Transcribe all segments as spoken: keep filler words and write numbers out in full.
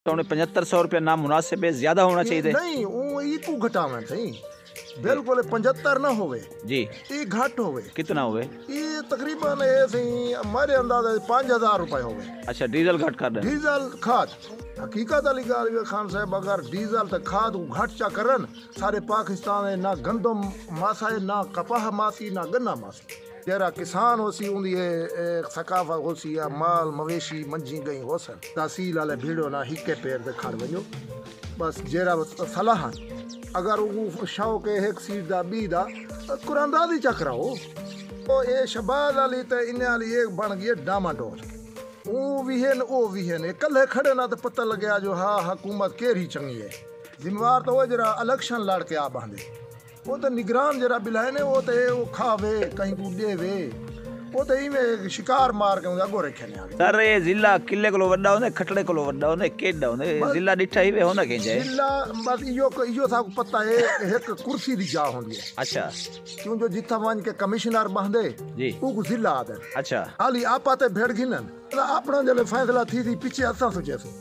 तो उन्हें पचहत्तर सौ रुपया ना मुनासिब है, ज्यादा होना चाहिए नहीं वो ई को घटावे सही बिल्कुल पचहत्तर ना होवे जी, ये घट होवे कितना हुए ये तकरीबन ये सही हमारे अंदाजा पाँच हजार रुपए होवे। अच्छा डीजल घट कर रहे डीजल खाद हकीकत वाली गाल ये खान साहब अगर डीजल तो खाद घट चा करन सारे पाकिस्तान है ना गंदम मासा है ना कपाह मासी ना गन्ना मासी जरा किसान होसी उंदी है सकाफत होसी या माल मवेशी मंजी गई होसन तहसील वाले भीड़ो ना हिके पैर दे खाड़ वजो बस जरा सलाह अगर वो शौक है एक सीट दा बी दा कुरानदादी चकराओ तो ये शबाद वाली तो इन्हें वाली एक बन गई डामाडोल वो भी है वो भी है कल खड़े ना तो पता लगे जो हाँ हुकूमत केरी चंगी है जिम्मेवार तो वो जरा इलेक्शन लड़ के आ बांधे वो तो निगरान जरा बिलाए ने वो तो वो खावे कहीं को देवे वो तो इमें शिकार मार के अगो रखे ने सर ये जिला किले को वड्डा होने खटड़े को वड्डा होने केडा होने जिला डिठा ही वे होना के जाए जिला बस इयो इयो सा पता है एक कुर्सी दी जा होंदी है। अच्छा क्यों जो जिथा वन के कमिश्नर बांधे जी वो को जिला आदे अच्छा हाली आपाते भेड़ गिनन अपना जले फैसला थी थी पीछे असा सोचे से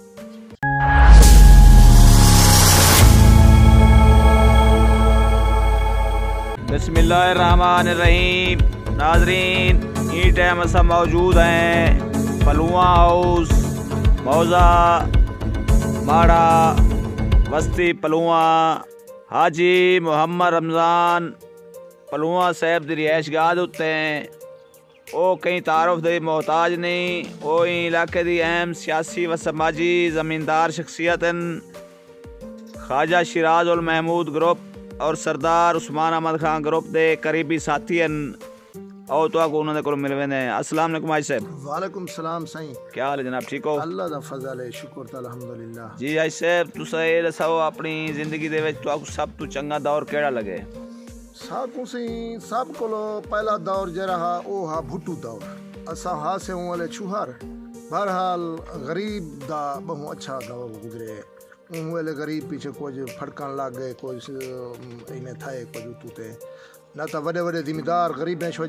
बिस्मिल्लाहिर्रहमानिर्रहीम नाजरीन ई टाइम असा मौजूद हैं पलुआ हाउस मौजा माड़ा बस्ती पलुआ हाजी मोहम्मद रमज़ान पलुआ साहब दी रिहाइश गाह दे उत्ते ओ कई तारुफ दे मोहताज नहीं ओ इलाके दी अहम सियासी व समाजी ज़मींदार शख्सियत ख्वाजा शिराज उल महमूद ग्रुप और सरदार उस्मान अहमद खान ग्रुप दे करीबी साथी हैं और तो आपको उन्होंने को मिलवे ने। अस्सलाम वालेकुम हाजी साहब। वालेकुम सलाम साईं क्या हाल है जनाब, ठीक हो? अल्लाह दा फजल है शुक्र ता अल्हम्दुलिल्लाह। जी हाजी साहब तुसा ये दसाओ अपनी जिंदगी दे विच तो आपको सब तो चंगा दौर केड़ा लगे? साकू सी सब कोलो पहला दौर जे रहा ओ हा भुट्टू दौर असा हा से वाले छुहर बहरहाल गरीब दा बहु अच्छा दौर गुजरे उहले गरीब पीछे कुछ फड़कन लग गए कुछ इन्हें थाए कुछ उतूते ना तो बड़े बड़े जिम्मेदार गरीब छो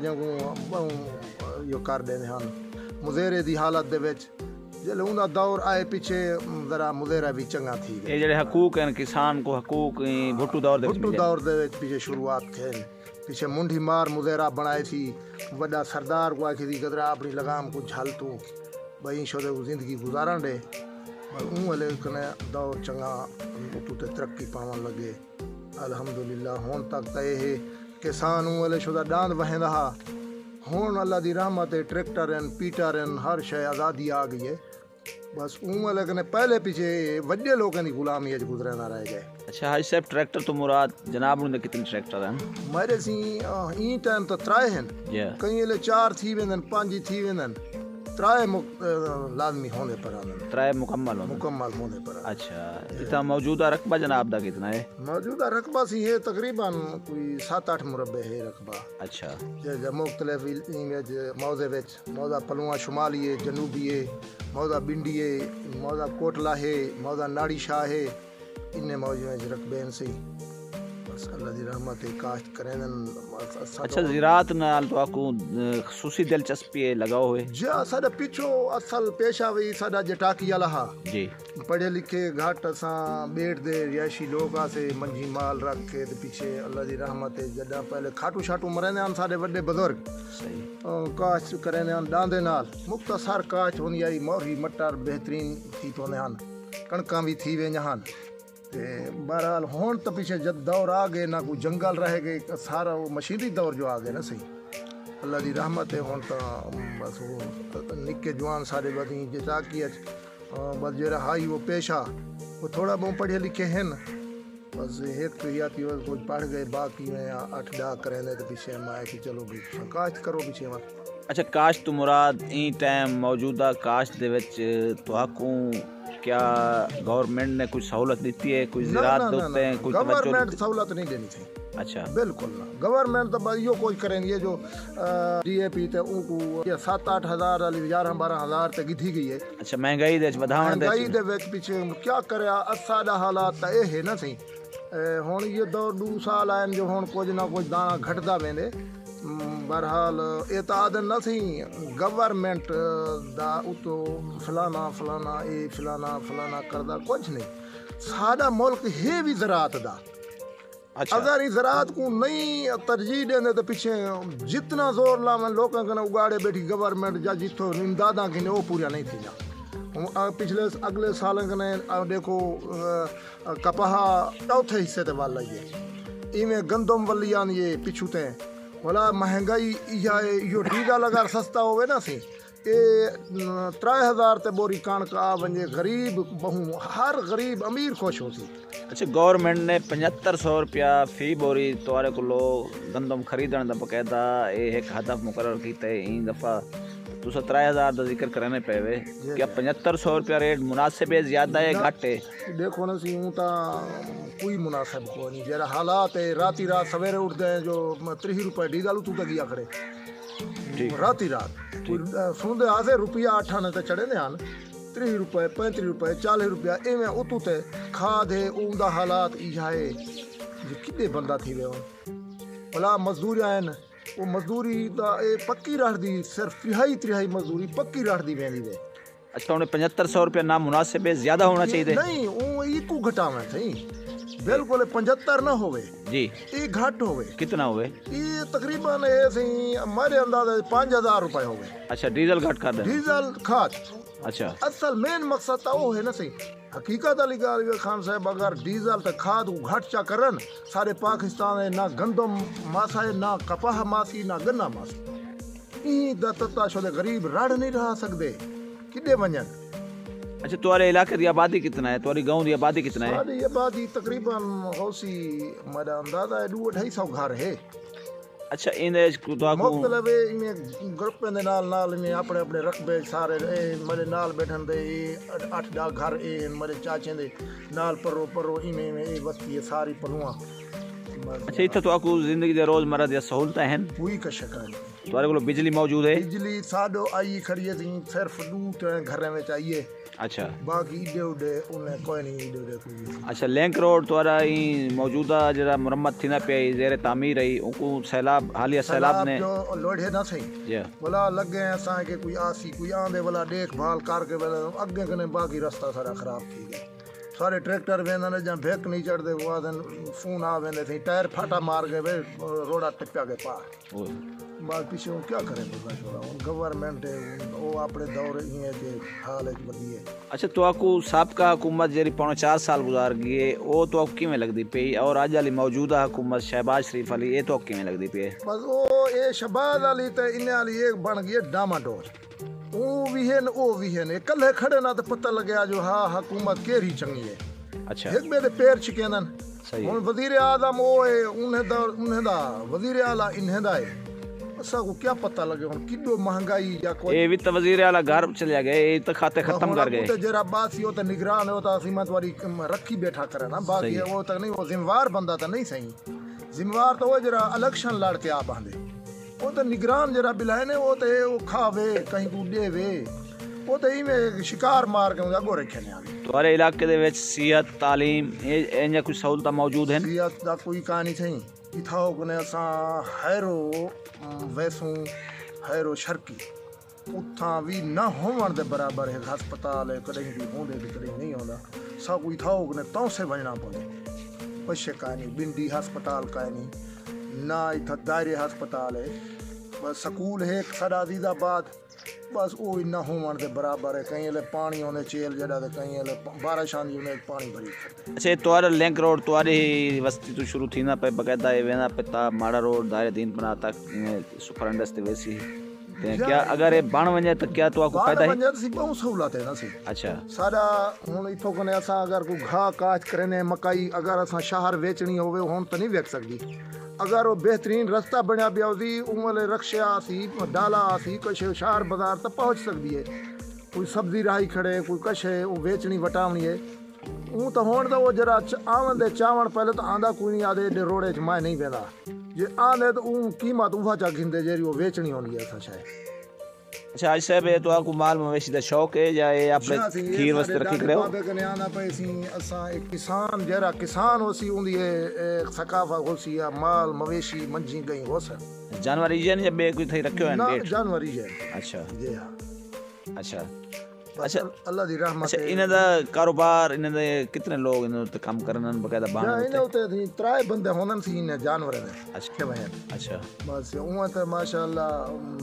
यो कर देने हन मुजेरे दी हालत दे विच जले उनका दौर आए पीछे जरा मुजेरा भी चंगा थी ये जेड़े हकूक हैं किसान को हकूक भुट्टू दौर दे भुट्टू दौर दे विच पीछे शुरुआत थे पीछे मुंडी मार मुजेरा बनाई थी बड़ा सरदार को आखी थी गदरा अपनी लगाम को झाल तू बई शो दे जिंदगी गुजारन दे वाले कने दौर चंगा तू ते तरक्की पावन लगे अल्हम्दुलिल्लाह हुन तक ते है किसान वाले शुदा डांद वहेंदा हा हुन अल्लाह दी रहमत है ट्रैक्टर एन पीटर एन हर शय आज़ादी आ गई है बस ऊँ वाले कने पहले पीछे वड्डे लोगों की गुलामी अज गुजरे ना रह गए। अच्छा हाजी साहब ट्रैक्टर तो मुराद जनाब ने कितने ट्रैक्टर हैं? मेरे सी ई टाइम तो त्राए हैं कई ले चार थी वेंदन पांच थी वेंदन त्राए लाजमी होने पर आनंद त्राए मुकम्मल होने मुकम्मल होने पर। अच्छा इतना मौजूदा रकबा जनाब दा कितना है? मौजूदा रकबा सी है तकरीबन कोई सात आठ मुरब्बे है रकबा। अच्छा जे मुख्तलिफ इमेज मौजे विच मौजा पलुआ शुमाली है जनूबी है मौजा बिंडी है मौजा कोटला है मौजा नाड़ी शाह है इन्ने मौजे में रकबे से बस अल्लाह दी रहमत है काश्त करें। अच्छा ज़राअत नाल तो आपको खुसूसी दिलचस्पी है लगाओ हुए जा साडा पिछो असल पेशा वही साडा जटाकी वाला हा जी पढ़े लिखे घाट असा बेट दे रिहायशी लोग आसे मंजी माल रख के पीछे अल्लाह दी रहमत है जदा पहले खाटू शाटू मरने आन साडे बड़े बुजुर्ग सही काश्त करें आन डांदे नाल मुख्तसर काश्त होनी आई मोरी मटर बेहतरीन थी तो आन कणकां भी थी वे हन बहरहाल हुन तो पीछे जब दौर आ गए ना कोई जंगल रह गए सारा वो मशीनी दौर जो आ गए ना सही अल्लाह दी रहमत है हुन तो बस वो निके जवान सारे बदी जता की बस जरा हाई वो पेशा वो थोड़ा बहुत पढ़े लिखे हैं बस एक तो या कुछ पढ़ गए बाकी में अठ डा करें तो पीछे मैं कि चलो भी काश्त करो पीछे मत। अच्छा काश्त तो मुराद ई टाइम मौजूदा काश्त दे विच तो आकू क्या गवर्नमेंट ने कुछ सहूलत दी है कोई ज़राअत देते हैं कोई गवर्नमेंट सहूलत नहीं देनी थी। अच्छा बिल्कुल ना गवर्नमेंट तो बस यो कोई करेंगे जो डीएपी ते उनको सात आठ हजार वाली ग्यारह बारह हजार तक गिधी गई है। अच्छा महंगाई दे बढ़ावन दे महंगाई दे विच पीछे क्या करे असाडा हालात तो ये है ना सही हुन ये दो दो साल आए जो हुन कुछ ना कुछ दाना घटदा वेंदे बहरहाल ये तो आदन न सी गवर्नमेंट दा उतो फलाना फलाना ये फलाना फलाना करदा कुछ नहीं। साडा मुल्क है भी ज़राअत दा। अच्छा। अगर इस ज़राअत को नहीं तरजीह देंगे तो पीछे जितना जोर लावन लोगों के उगाड़े बैठी गवर्नमेंट या जितो इमदादा की वो पूरा नहीं थी जा। पिछले अगले साल ने देखो कपाह चौथे हिस्से ते वाल है इवें गंदम वली आन ये पिछू ते बोला महंगाई या यो डीजल अगर सस्ता होवे ना सी ये त्रै हज़ार ते बोरी कणक आ वंजे गरीब बहु हर गरीब अमीर खुश हो सी। अच्छा गवर्नमेंट ने पचहत्तर सौ रुपया फी बोरी तुम्हारे को गंदम खरीदण दा बकायदा ये एक हदफ मुकर्रर कीते इन दफ़ा तुस त्रै हज़ार का जिक्र करने पे वे क्या पचहत्तर सौ रुपया रेट मुनासिब है ज्यादा है घट है? देखो ना सी ता कोई मुनासिब को नहीं जरा हालात है राती रात सवेरे उठते हैं जो त्रीह रुपये डीजल तू तक किया खड़े राती रात सुनते आसे रुपया अठ आने ते चढ़े ने आन त्रीह रुपये पैंतीस रुपये चालीस रुपया इवें उतू ते खाद है उनका हालात इहा है जो कितने बंदा थी वे भला मजदूरियां हैं वो मजदूरी दा ए पक्की रख दी सिर्फ तिहाई तिहाई मजदूरी पक्की रख दी वेंदी वे। अच्छा उन्हें पचहत्तर सौ रुपया ना मुनासिब है ज्यादा होना चाहिए नहीं वो इको घटावे थी बिल्कुल पचहत्तर ना होवे जी ये घट होवे कितना होवे ये तकरीबन ये सी हमारे अंदाजे पाँच हजार रुपए होवे। अच्छा डीजल घट कर दे डीजल खाद। अच्छा असल मेन मकसद तो वो है ना सी हकीकत वाली गाल खान साहब अगर डीजल तो खाद घट चा करन सारे पाकिस्तान है ना गंदम मासा है ना कपाह मासी ना गन्ना मासी ई दत्ता शोले गरीब रड़ नहीं रह सकते किडे वंजन। अच्छा तुम्हारे इलाके की आबादी कितना है तुम्हारी गांव की आबादी कितना है? हमारी आबादी तकरीबन होसी मेरा अंदाजा है दो ढाई सौ घर है। अच्छा इन मुख्तलिफ इमें ग्रुप दे नाल नाल इमें अपने अपने रकबे सारे मेरे नाल बैठन दे अठ दस घर ए मेरे चाचे दे नाल परो परो इमें इमें ए बस्ती है सारी पलुआ। अच्छा इतना तो आपको जिंदगी दे रोजमर्रा दी सहूलतां हैं कोई का शिकायत नहीं। तुम्हारे को बिजली मौजूद है? बिजली साडो आई खड़ी है सिर्फ दो घर में चाहिए। अच्छा बाकी इडे उडे उन्हें कोई नहीं इडे उडे कोई। अच्छा लिंक रोड तुम्हारा ही मौजूदा जरा मुरम्मत थी ना पे जेर तामीर रही उनको सैलाब हालिया सैलाब ने जो लोढ़े ना सही बोला लगे असा के कोई आसी कोई आंदे वाला देखभाल करके वाला अगे कने बाकी रास्ता सारा खराब थी गया सारे ट्रैक्टर वेंदा ने जहाँ भेक नहीं चढ़ते वो दिन फोन आ वेंदे थे टायर फाटा मार गए वे रोड़ा टिप्या के पार बात पीछे क्या करें गवर्नमेंट है वो अपने दौर ये हाल है बदी है। अच्छा तो आपको साबका हुकूमत जी पौने चार साल गुजार गई है वो तो आपको किमें लगती पी और अज वाली मौजूदा हुकूमत शहबाज शरीफ वाली ये तो आपको किमें लगती पी? बस वो ये शहबाज वाली तो इन्हें वाली एक बन गई डामाडोल वो भी है वो भी है कल खड़े ना तो पता लगे जो हाँ हुकूमत केरी चंगी है। अच्छा एक मेरे पैर छिकेंदन हुन वजीर आजम वो है उन्हें दा उन्हें दा वजीर आला इन्हें दा है असा को क्या पता लगे हुन किडो महंगाई या कोई ए वित्त वजीर आला घर चले गए ए तो खाते खत्म कर गए तो जरा बात ही हो तो निगरान हो तो सीमत वाली रखी बैठा करे ना बाकी वो तो नहीं वो जिम्मेवार बंदा तो नहीं सही जिम्मेवार तो वो जरा इलेक्शन लड़ के आ बांधे वो तो निगरान जरा बिलाए ने वो तो वो खावे कहीं को देवे वो तो इवें शिकार मार के अगो रखे ने आगे। तुम्हारे इलाके दे विच सेहत तालीम ए कुछ सहूलतां मौजूद हैं? सेहत दा कोई कहानी सही इथाओ कने असा हैरो वैसू हैरो शर्की उथा भी ना होवन दे बराबर है अस्पताल है कहीं भी होंदे भी कहीं नहीं होंदा सब कोई थाओ कने तो से वजना पड़े पछे कहानी बिंडी अस्पताल कहानी ना इतना दायरे अस्पताल है बस स्कूल है साडा अजीजाबाद बस वो इन्ना होवन के बराबर है कहीं पानी होने चेल जड़ा तो कहीं बारिश आंदी उन्हें पानी भरी। अच्छा तुम्हारा लिंक रोड तुम्हारी वस्ती तो शुरू थी ना पे बकायदा वेना पे माड़ा रोड दायरे दीन पना तक सुपरंडस ते वैसी क्या अगर ये बन वने तो क्या तो आपको फायदा है? सी बहुत सहूलत है ना सी। अच्छा सारा हुन इथों कने असा अगर कोई घा काच करने मकई अगर असा शहर बेचनी होवे हुन तो नहीं बेच सकदी अगर वो बेहतरीन रास्ता बनया पिया सी उमले रक्षा सी डाला सी कुछ शहर बाजार तक पहुँच सकती है कोई सब्जी राही खड़े कोई कछ है वो बेचनी वटावनी है ऊँ तो होने तो वो जरा आवन दे चावण पहले तो आंदा कोई नहीं आदे एडे रोड़े च मैं नहीं वेंदा जे आंदे तो ऊँ कीमत उहा चा गिंदे जेरी वो बेचनी होनी है असा शायद अच्छा हाजी साहब ये तो आपको माल मवेशी का शौक है या ये आपने खीर वास्ते रखी करे हो? आना पे सी असा एक किसान जरा किसान होसी उंदी सकाफत होसी या माल मवेशी मंजी गई हो सर जानवर ही या बे कोई थई रखियो है ना डेट? जानवर ही है। अच्छा जी हां अच्छा अच्छा अल्लाह दी रहमत अच्छा इन्हें दा कारोबार इन्हें दे कितने लोग इन्हें ते काम करन बकायदा या बाहर इन्हें उते थी त्राय बंदे होनन सी इन जानवर ने। अच्छा अच्छा बस उहाँ तो माशाअल्लाह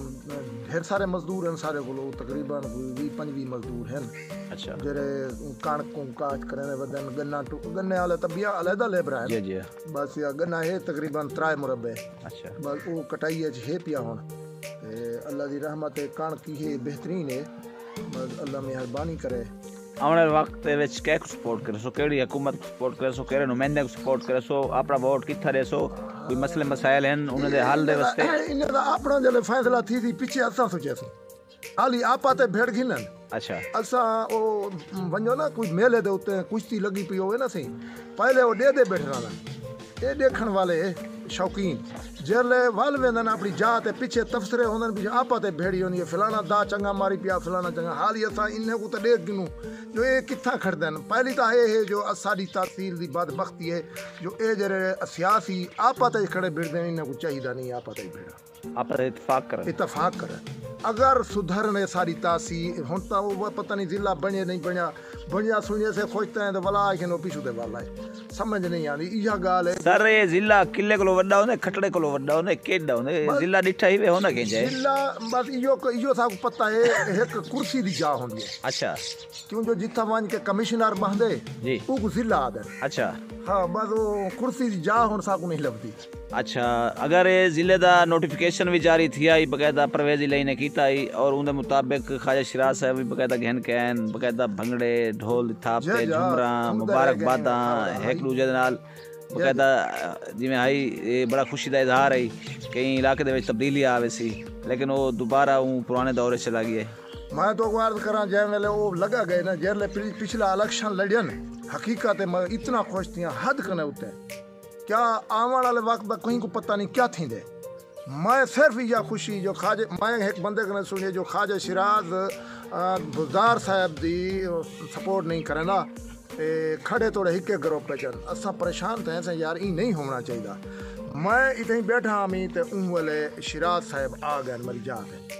ढेर सारे मजदूर हैं सारे को तकरीबन बीस पच्चीस मजदूर हैं। अच्छा जेरे कणक को काट करने बदन गन्ना टू गन्ने वाले तबिया अलहदा लेबर है जी जी बस या गन्ना है तकरीबन त्राय मुरब्बे। अच्छा बस वो कटाई है पिया हुन ते अल्लाह दी रहमत है कणक की है बेहतरीन है बस अल्लाह मेहरबानी करे। आने वक्त विच कै सपोर्ट करे सो केड़ी हुकूमत को सपोर्ट करे सो केड़े नुमाइंदे को सपोर्ट करे सो अपना वोट किथा दे सो कोई मसले मसाइल हैं उन्हें दे हल दे वास्ते इन्हें दा अपना जले फैसला थी थी पीछे असा सोचे सो हाली आपा ते भेड़ घिनन। अच्छा असा ओ वञो ना कोई मेले दे उते कुश्ती लगी पई होवे ना सही पहले वो दे दे बैठना ना ये देखण वाले शौकीन जेले वाल वेंदन अपनी जात पीछे तफसरे होंदन भी आपा ते भेड़ी होंदी फलाना दा चंगा मारी पिया फलाना चंगा हाली असा इन्हें को तो देख गिनू जो ये किथा खड़दन पहली तो ये है जो साडी तहसील दी बदबख्ती है जो ए जरे सियासी आपा ते खड़े भिड़दे इन्हें को चाहिदा नहीं आपा ते भिड़ा आप इत्तेफाक कर इत्तेफाक करे अगर सुधरने सारी तहसील हुन तो वो पता नहीं जिला बने नहीं बनिया बनिया सुनिए से खोजते हैं तो भला आखिर पीछू दे वाला है समझ नहीं आनी इहा गाल है सर ये जिला किले कोलो वड्डा होने खटड़े कोलो वड्डा होने केडा होने जिला डिठा ही वे होना के जाए जिला बस इयो इयो साहब पता है एक कुर्सी दी जा होंदी है। अच्छा क्यों जो जिथा वन के कमिश्नर बंदे जी वो जिला आदर अच्छा हाँ बस वो कुर्सी दी जा होन साकू नहीं लगती। अच्छा अगर ये जिले दा नोटिफिकेशन भी जारी थी आई बकायदा परवेज इलाही ने कीता आई और उनके मुताबिक ख्वाजा शिराज साहब भी बकायदा गहन कहन बकायदा भंगड़े ढोल थापते झुमरा मुबारकबादा एक दूजे दे नाल बकायदा जिवें आई ये बड़ा खुशी दा इजहार है कई इलाके दे विच तब्दीली आवे सी लेकिन वो दोबारा ऊ पुराने दौरे चला गया। मैं तो अर्ज करा जै वेले वो लगा गए ना जेले पिछला इलेक्शन लड़न हकीकत मैं इतना खुश थी हद कने उते क्या आने वाले वक्त का कहीं को पता नहीं क्या थी दे मैं सिर्फ यह खुशी जो खाजे मैं एक बंदे कने सुनिए जो ख्वाजा शिराज बुज़दार साहब दी सपोर्ट नहीं करे ना खड़े थोड़े हिके ग्रुप पे चल असा परेशान थे ऐसे यार ई नहीं होना चाहिए। मैं इतनी बैठा मी तो उन वाले शिराज साहब आ गए मरी जाते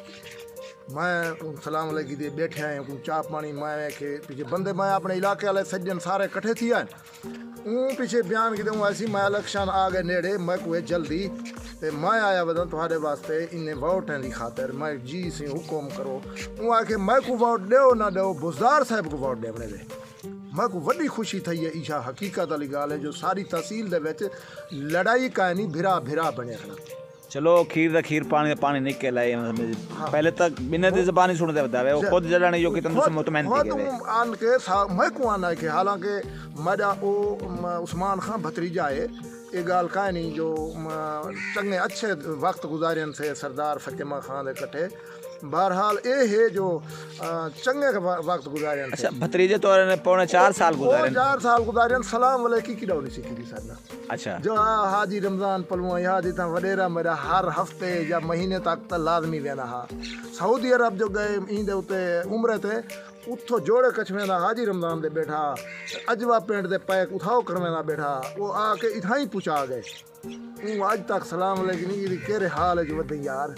मैं सलाम अलैकुम दे बैठे आए को चाह पानी मैं के पीछे बंदे मैं अपने इलाके वाले सज्जन सारे इकट्ठे थी आए ऊँ पीछे बयान की दूँ ऐसी मैं इलेक्शन आ गए नेड़े मैं कोई जल्दी ते मैं आया बदन तुम्हारे वास्ते इन्हें वोट की खातर मैं जी से हुक्म करो ऊँ आके मैं को वोट दो ना दो बुज़दार साहब को वोट दे अपने दे मैं को वड्डी खुशी थी है इशा हकीकत वाली गाल है जो सारी तहसील दे विच लड़ाई का नहीं भिरा भिरा बने खड़ा। चलो खीर दा खीर पानी दा पानी निकल आए हाँ। पहले तक बिना दी ज़बानी सुनते बतावे वो खुद जड़ा नहीं जो कि तुम मुतमईन थी के आन के मैं को आना के हालांकि मेरा ओ उस्मान खान भतीजा है ये गाल का नहीं जो चंगे अच्छे वक्त गुजारन से सरदार फतेमा खान दे इकट्ठे बहरहाल ये है जो चंगे वक्त गुजारे। अच्छा भतीजे तो ने पौने चार साल गुजारे चार साल गुजारे सलाम वालेकुम की डौली सीखी थी सर। अच्छा जो हाजी रमजान पलवा याद इतना वडेरा मेरा हर हफ्ते या महीने तक तो लाजमी वेना हा सऊदी अरब जो गए इंदे उते उम्र थे उतो जोड़े कछ में हाजी रमजान दे बैठा अजवा पेंट दे पैक उठाओ करने ना बैठा वो आके इतना ही पूछा गए आज तक सलाम वालेकुम केरे हाल है जो वध यार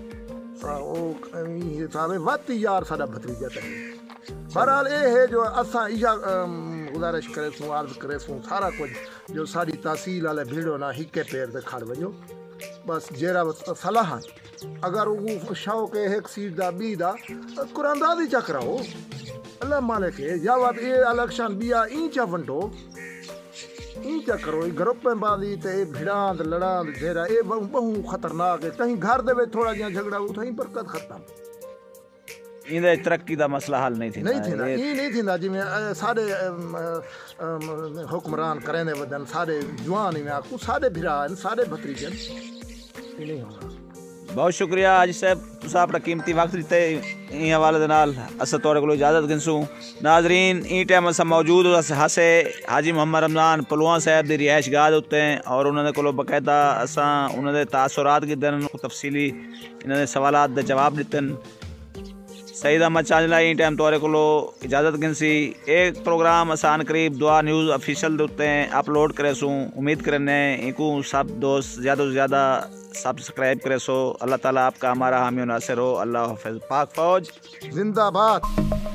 सारे वाती यार साडा भतीजा ते बहरहाल ये है जो असा इहा गुजारिश करे सू अर्ज करे सू सारा कुछ जो साड़ी तहसील वाले भीड़ो ना हिके पैर ते खड़ वजो बस जेरा सलाह अगर वो शौक है एक सीट दा बी दा कुरानदाजी चकराओ अल्लाह मालिक है या बात ये इलेक्शन बिया इंचा वंटो इंचा करो ग्रुप में बादी ते भिड़ांद लड़ांद घेरा ये बहु खतरनाक है कहीं घर दे थोड़ा जिहा झगड़ा हो थई बरकत खत्म इंदे तरक्की दा मसला हल नहीं थी नहीं थी ना ई नहीं थी जिमें सारे हुक्मरान करें वदन सारे जवान में आकू सारे भिरा सारे भतीजे नहीं होगा। बहुत शुक्रिया हाजी साहब तुसा अपना कीमती वक्त दिते इन हवाले दे नाल अस तोड़े को इजाजत गिनसूं। नाजरीन ई टाइम अस मौजूद हासे हाजी मोहम्मद रमजान पलवान साहब दी रिहाइश गाह दे उत्ते और उन्होंने को बकायदा असां उन्होंने तासुरात गिदन तफसीली इन्होंने सवालात दे जवाब दितन सईद अहमद चांजला ई टाइम तोरे को इजाज़त गिनसी। एक प्रोग्राम आसान करीब दुआ न्यूज़ ऑफिशियल उत्ते अपलोड करे सूँ। उम्मीद करने इनको सब दोस्त ज़्यादा से ज़्यादा सब्सक्राइब करे सो। अल्लाह ताला आपका हमारा हामी नासिर हो। अल्लाह हाफ़िज़। पाक फ़ौज जिंदाबाद।